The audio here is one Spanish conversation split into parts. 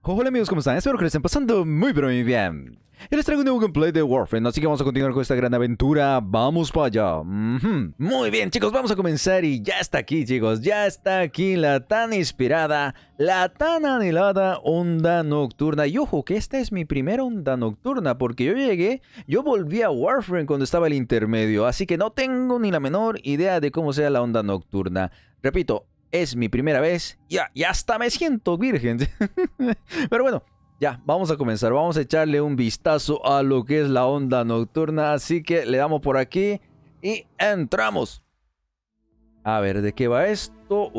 Hola amigos, ¿cómo están? Espero que les estén pasando muy pero muy bien. Y les traigo un nuevo gameplay de Warframe, así que vamos a continuar con esta gran aventura. ¡Vamos para allá! Muy bien chicos, vamos a comenzar y ya está aquí chicos. Ya está aquí la tan esperada, la tan anhelada onda nocturna. Y ojo que esta es mi primera onda nocturna, porque yo volví a Warframe cuando estaba el intermedio. Así que no tengo ni la menor idea de cómo sea la onda nocturna. Repito, es mi primera vez. Y hasta me siento virgen. Pero bueno, ya, vamos a comenzar. Vamos a echarle un vistazo a lo que es la onda nocturna. Así que le damos por aquí y entramos. A ver, ¿de qué va esto?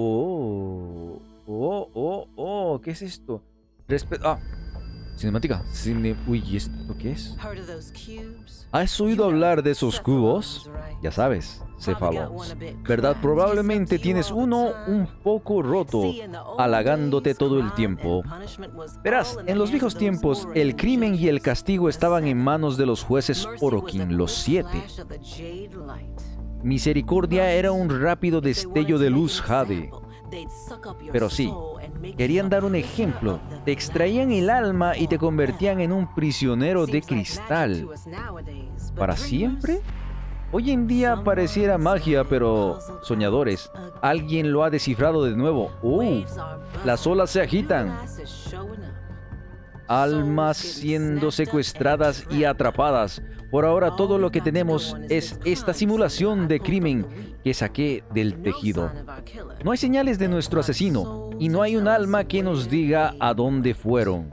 ¿Qué es esto? Cinemática. Uy, ¿y esto qué es? ¿Has oído hablar de esos cubos? Ya sabes, céfalos. ¿Verdad? Probablemente tienes uno un poco roto, halagándote todo el tiempo. Verás, en los viejos tiempos, el crimen y el castigo estaban en manos de los jueces Orokin, los 7. Misericordia era un rápido destello de luz Jade. Pero sí, querían dar un ejemplo. Te extraían el alma y te convertían en un prisionero de cristal. ¿Para siempre? Hoy en día pareciera magia, pero soñadores, alguien lo ha descifrado de nuevo. Las olas se agitan. Almas siendo secuestradas y atrapadas. Por ahora todo lo que tenemos es esta simulación de crimen que saqué del tejido. No hay señales de nuestro asesino y no hay un alma que nos diga a dónde fueron.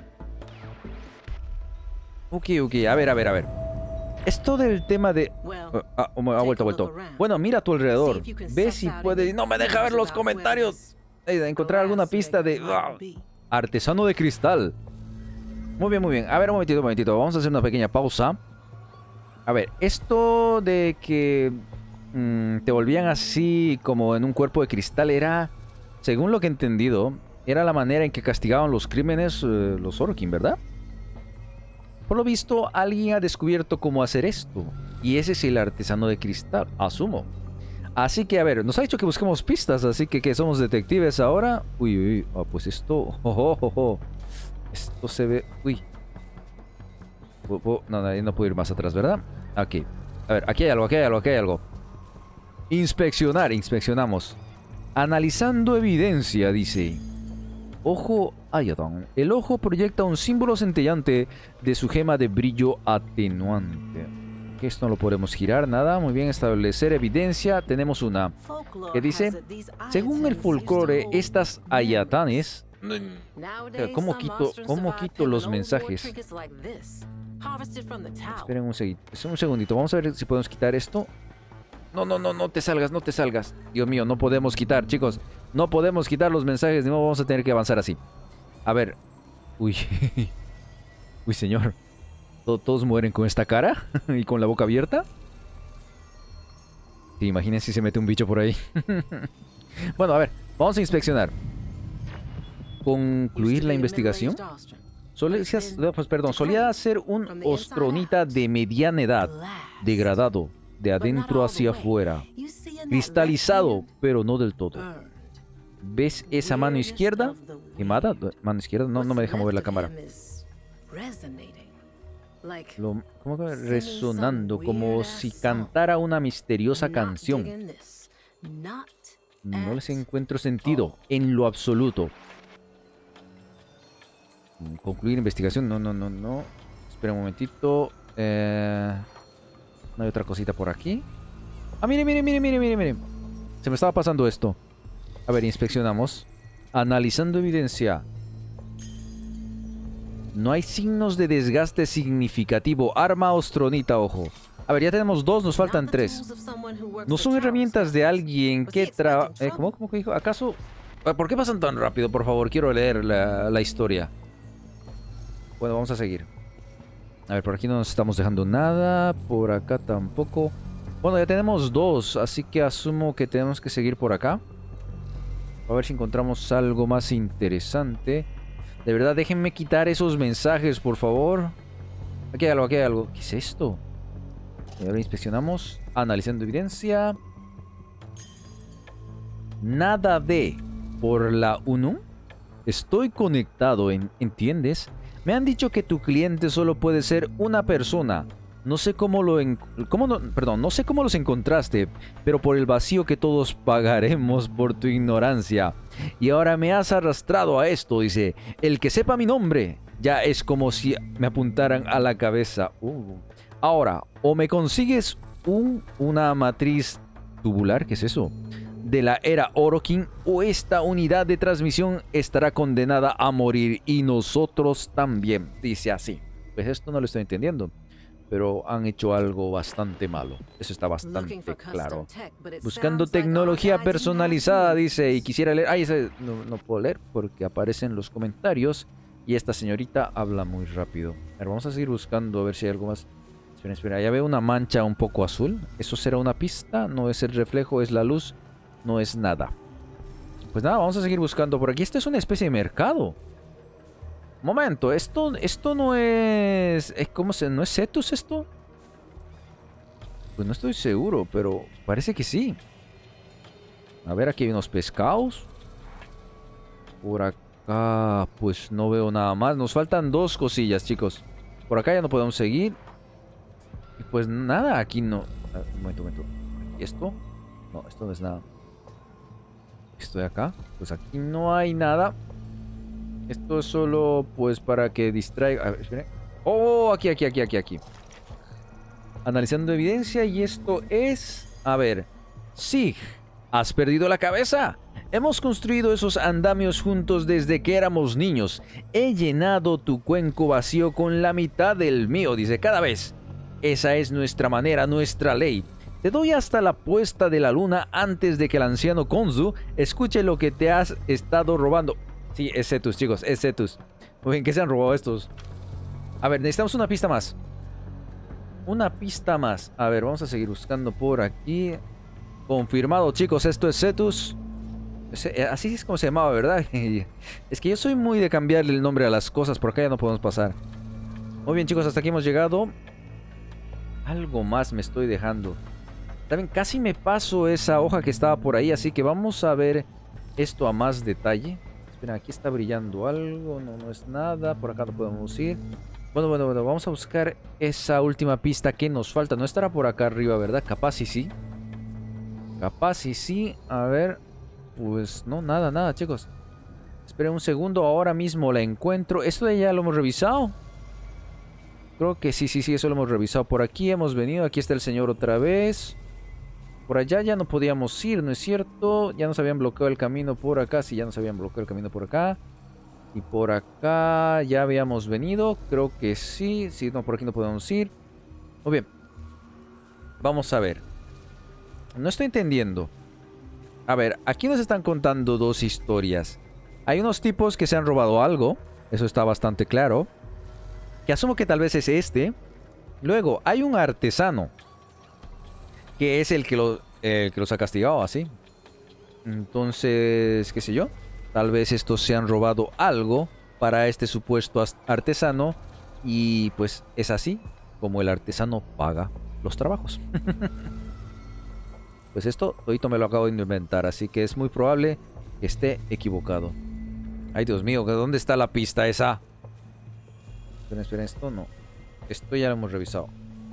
Ok, a ver. Esto del tema de... ha vuelto. Bueno, mira a tu alrededor. Ve si puedes... No me deja ver los comentarios. Encontrar alguna pista de... artesano de cristal. Muy bien. A ver, un momentito. Vamos a hacer una pequeña pausa. A ver, esto de que te volvían así como en un cuerpo de cristal era, según lo que he entendido, era la manera en que castigaban los crímenes los Orokin, ¿verdad? Por lo visto, alguien ha descubierto cómo hacer esto. Y ese es el artesano de cristal, asumo. Así que, a ver, nos ha dicho que busquemos pistas, así que somos detectives ahora. Uy, pues esto... Esto se ve... Uy. No puedo ir más atrás, ¿verdad? Aquí. A ver, aquí hay algo. Inspeccionamos. Analizando evidencia, dice. Ojo Ayadon. El ojo proyecta un símbolo centellante de su gema de brillo atenuante. Que esto no lo podemos girar, nada. Muy bien, establecer evidencia. Tenemos una que dice: según el folclore, estas ayatanes... ¿Cómo quito los mensajes? Esperen un segundito. Vamos a ver si podemos quitar esto. No te salgas. Dios mío, no podemos quitar, chicos. No podemos quitar los mensajes. No, vamos a tener que avanzar así. A ver. Uy, señor. ¿Todos mueren con esta cara? ¿Y con la boca abierta? Sí, imaginen si se mete un bicho por ahí. Bueno, a ver. Vamos a inspeccionar. Concluir la investigación. Solía ser un ostronita de mediana edad, degradado, de adentro hacia afuera, cristalizado, pero no del todo. ¿Ves esa mano izquierda? ¿Quemada? ¿Mano izquierda? No me deja mover la cámara. ¿Cómo que resonando? Como si cantara una misteriosa canción. No les encuentro sentido, en lo absoluto. Concluir investigación. No. Espera un momentito. No hay otra cosita por aquí. Mire. Se me estaba pasando esto. A ver, inspeccionamos. Analizando evidencia. No hay signos de desgaste significativo. Arma ostronita, ojo. A ver, ya tenemos 2, nos faltan 3. No son herramientas de alguien que ¿Cómo que dijo? ¿Acaso? ¿Por qué pasan tan rápido? Por favor, quiero leer la historia. Bueno, vamos a seguir. A ver, por aquí no nos estamos dejando nada. Por acá tampoco. Bueno, ya tenemos 2, así que asumo que tenemos que seguir por acá. A ver si encontramos algo más interesante. De verdad, déjenme quitar esos mensajes, por favor. Aquí hay algo. ¿Qué es esto? Y ahora inspeccionamos. Analizando evidencia. Nada de... Por la 1. Estoy conectado, ¿entiendes? Me han dicho que tu cliente solo puede ser una persona. No sé cómo no sé cómo los encontraste, pero por el vacío que todos pagaremos por tu ignorancia. Y ahora me has arrastrado a esto, dice. El que sepa mi nombre ya es como si me apuntaran a la cabeza. Ahora, o me consigues una matriz tubular, ¿qué es eso? De la era Orokin, o esta unidad de transmisión estará condenada a morir y nosotros también. Dice así. Pues esto no lo estoy entendiendo, pero han hecho algo bastante malo. Eso está bastante claro. Buscando tecnología personalizada, dice, y quisiera leer... Ay, ese no puedo leer porque aparecen los comentarios y esta señorita habla muy rápido. A ver, vamos a seguir buscando a ver si hay algo más. Espera, espera, ya veo una mancha un poco azul. ¿Eso será una pista? No es el reflejo, es la luz. No es nada. Pues nada, vamos a seguir buscando por aquí. Esto es una especie de mercado. Momento, esto no es... ¿Cómo se...? ¿No es Cetus esto? Pues no estoy seguro, pero parece que sí. A ver, aquí hay unos pescados. Por acá, pues no veo nada más. Nos faltan dos cosillas, chicos. Por acá ya no podemos seguir. Y pues nada, aquí no... Un momento. ¿Y esto? No, esto no es nada. Estoy acá. Pues aquí no hay nada. Esto es solo, pues, para que distraiga... A ver, esperen. ¡Oh! Aquí. Analizando evidencia y esto es... A ver. Sig, ¿has perdido la cabeza? Hemos construido esos andamios juntos desde que éramos niños. He llenado tu cuenco vacío con la mitad del mío, dice, cada vez. Esa es nuestra manera, nuestra ley. Te doy hasta la puesta de la luna antes de que el anciano Konzu escuche lo que te has estado robando. Sí, es Cetus, chicos, es Cetus. Muy bien, ¿qué se han robado estos? A ver, necesitamos una pista más. Una pista más. A ver, vamos a seguir buscando por aquí. Confirmado, chicos, esto es Cetus. Así es como se llamaba, ¿verdad? Es que yo soy muy de cambiarle el nombre a las cosas. Por acá ya no podemos pasar. Muy bien, chicos, hasta aquí hemos llegado. Algo más me estoy dejando. También casi me paso esa hoja que estaba por ahí, así que vamos a ver esto a más detalle. Espera, aquí está brillando algo. No es nada. Por acá no podemos ir. Bueno, vamos a buscar esa última pista que nos falta. No estará por acá arriba, ¿verdad? Capaz y sí. Capaz y sí. A ver. Pues no, nada, chicos. Esperen un segundo. Ahora mismo la encuentro. ¿Esto de allá lo hemos revisado? Creo que sí, eso lo hemos revisado. Por aquí hemos venido. Aquí está el señor otra vez. Por allá ya no podíamos ir, ¿no es cierto? Ya nos habían bloqueado el camino por acá. Sí, ya nos habían bloqueado el camino por acá. Y por acá ya habíamos venido. Creo que sí. Sí, no, por aquí no podemos ir. Muy bien. Vamos a ver. No estoy entendiendo. A ver, aquí nos están contando dos historias. Hay unos tipos que se han robado algo. Eso está bastante claro. Que asumo que tal vez es este. Luego, hay un artesano. Que es el que los ha castigado, así. Entonces, qué sé yo. Tal vez estos se han robado algo para este supuesto artesano. Y pues es así como el artesano paga los trabajos. Pues esto, todito me lo acabo de inventar. Así que es muy probable que esté equivocado. Ay, Dios mío, ¿dónde está la pista esa? Esperen, esto no. Esto ya lo hemos revisado.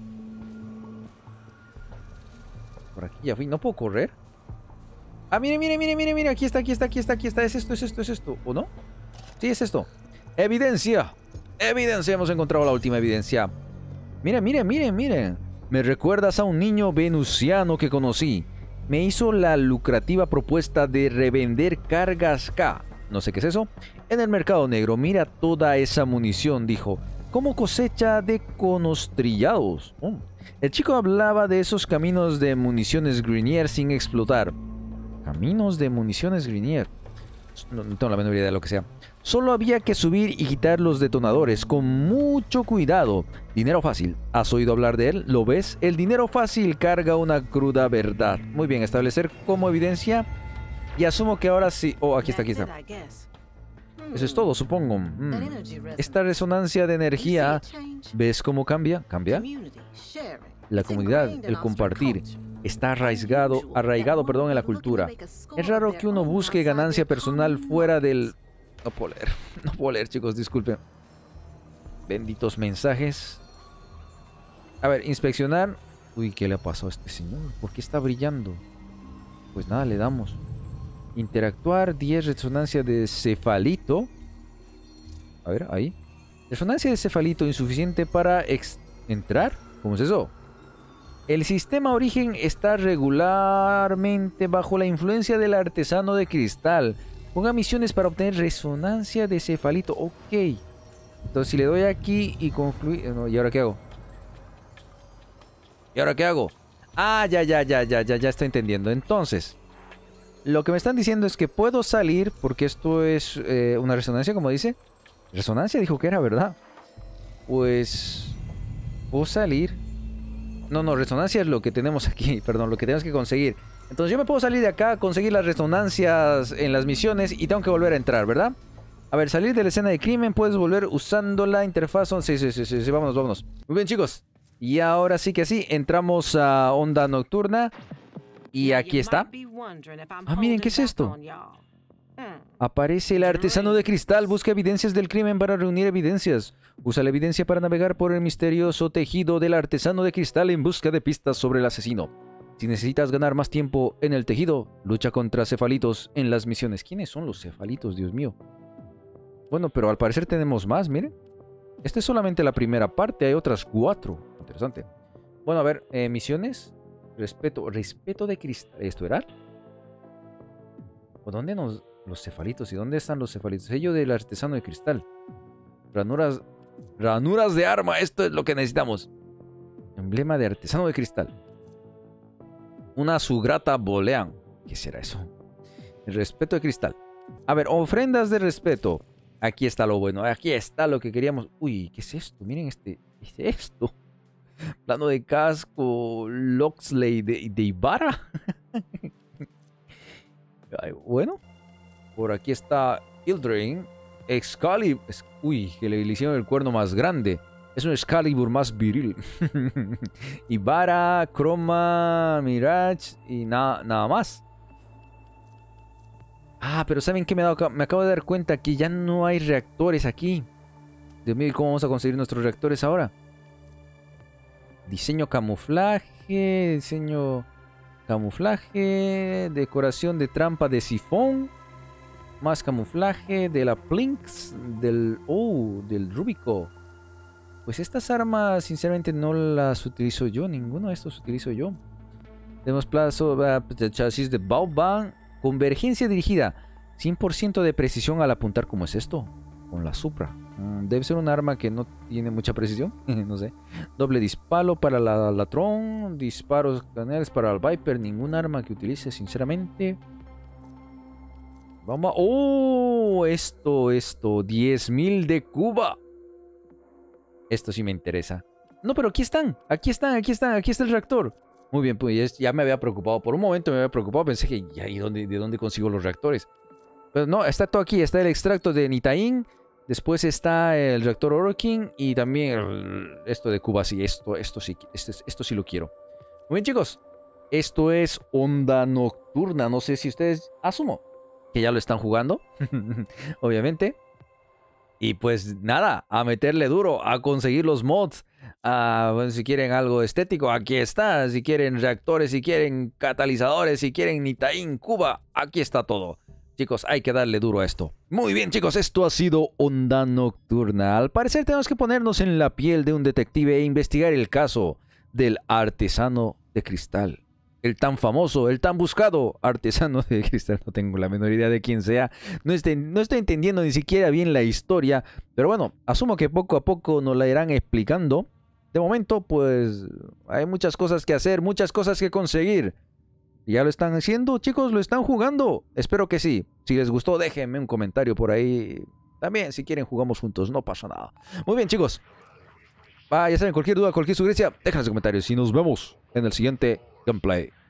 Por aquí ya fui. ¿No puedo correr? Ah, mire. Aquí está. Es esto. ¿O no? Sí, es esto. Evidencia. Hemos encontrado la última evidencia. Miren. Me recuerdas a un niño venusiano que conocí. Me hizo la lucrativa propuesta de revender cargas K. No sé qué es eso. En el mercado negro. Mira toda esa munición, dijo. Como cosecha de conos trillados. El chico hablaba de esos caminos de municiones Grenier sin explotar. Caminos de municiones Grenier. No tengo la menor idea de lo que sea. Solo había que subir y quitar los detonadores con mucho cuidado. Dinero fácil. ¿Has oído hablar de él? ¿Lo ves? El dinero fácil carga una cruda verdad. Muy bien, establecer como evidencia. Y asumo que ahora sí... Oh, aquí está. Eso es todo, supongo. Esta resonancia de energía... ¿Ves cómo cambia? ¿Cambia? La comunidad, el compartir, está arraigado, en la cultura. Es raro que uno busque ganancia personal fuera del No puedo leer. No puedo leer, chicos, disculpen. Benditos mensajes. A ver, inspeccionar. Uy, ¿qué le ha pasado a este señor? ¿Por qué está brillando? Pues nada, le damos. Interactuar, 10 resonancia de cefalito. A ver, ahí. Resonancia de cefalito insuficiente para entrar. ¿Cómo es eso? El sistema origen está regularmente bajo la influencia del artesano de cristal. Ponga misiones para obtener resonancia de cefalito. Ok. Entonces si le doy aquí y concluir... No, ¿y ahora qué hago? ¿Y ahora qué hago? Ah, ya estoy entendiendo. Entonces, lo que me están diciendo es que puedo salir, porque esto es una resonancia, como dice. Resonancia dijo que era, ¿verdad? Pues... puedo salir. No, resonancia es lo que tenemos aquí, perdón, lo que tenemos que conseguir. Entonces yo me puedo salir de acá, conseguir las resonancias en las misiones y tengo que volver a entrar, ¿verdad? A ver, salir de la escena de crimen, puedes volver usando la interfaz. Sí, vámonos. Muy bien, chicos. Y ahora sí que sí, entramos a Onda Nocturna. Y aquí está. Ah, miren, ¿qué es esto? Aparece el artesano de cristal. Busca evidencias del crimen para reunir evidencias. Usa la evidencia para navegar por el misterioso tejido del artesano de cristal en busca de pistas sobre el asesino. Si necesitas ganar más tiempo en el tejido, lucha contra cefalitos en las misiones. ¿Quiénes son los cefalitos, Dios mío? Bueno, pero al parecer tenemos más, miren. Esta es solamente la primera parte, hay otras 4. Interesante. Bueno, a ver, misiones. Respeto de cristal. ¿Esto era? ¿O dónde nos... los cefalitos? ¿Y dónde están los cefalitos? Sello del artesano de cristal. Ranuras de arma. Esto es lo que necesitamos. Emblema de artesano de cristal. Una sugrata bolean. ¿Qué será eso? El respeto de cristal. A ver, ofrendas de respeto. Aquí está lo bueno. Aquí está lo que queríamos. Uy, ¿qué es esto? Miren este. ¿Qué es esto? Plano de casco. Loxley de Ibarra. Bueno. Por aquí está Ildrain. Excalibur. Uy, que le hicieron el cuerno más grande. Es un Excalibur más viril. Ibarra, Chroma, Mirage y nada más. Ah, pero ¿saben qué? Me acabo de dar cuenta que ya no hay reactores aquí. Dios mío, ¿cómo vamos a conseguir nuestros reactores ahora? Diseño camuflaje. Diseño camuflaje. Decoración de trampa de sifón. Más camuflaje de la Plinx. Del Rubico. Pues estas armas, sinceramente, no las utilizo yo. Ninguno de estos utilizo yo. Tenemos plazo de chasis de Baobab. Convergencia dirigida. 100% de precisión al apuntar. ¿Cómo es esto? Con la Supra. Debe ser un arma que no tiene mucha precisión. No sé. Doble disparo para la Latron. Disparos canales para el Viper. Ningún arma que utilice, sinceramente. Vamos a... ¡Oh! Esto. 10.000 de Cuba. Esto sí me interesa. No, pero aquí están. Aquí está el reactor. Muy bien, pues ya me había preocupado. Por un momento me había preocupado. Pensé que ya, ¿de dónde consigo los reactores? Pero no, está todo aquí. Está el extracto de Nitain. Después está el reactor Orokin. Y también esto de Cuba. Sí, esto sí lo quiero. Muy bien, chicos. Esto es Onda Nocturna. No sé si ustedes... asumo que ya lo están jugando. Obviamente. Y pues nada, a meterle duro, a conseguir los mods. Bueno, si quieren algo estético, aquí está. Si quieren reactores, si quieren catalizadores, si quieren Nitain, Cuba, aquí está todo. Chicos, hay que darle duro a esto. Muy bien, chicos, esto ha sido Onda Nocturna. Al parecer tenemos que ponernos en la piel de un detective e investigar el caso del artesano de cristal. El tan famoso, el tan buscado artesano de cristal. No tengo la menor idea de quién sea. No estoy entendiendo ni siquiera bien la historia. Pero bueno, asumo que poco a poco nos la irán explicando. De momento, pues, hay muchas cosas que hacer, muchas cosas que conseguir. ¿Ya lo están haciendo, chicos? ¿Lo están jugando? Espero que sí. Si les gustó, déjenme un comentario por ahí. También, si quieren, jugamos juntos. No pasa nada. Muy bien, chicos. Ya saben, cualquier duda, cualquier sugerencia, déjenme en los comentarios. Y nos vemos en el siguiente gameplay.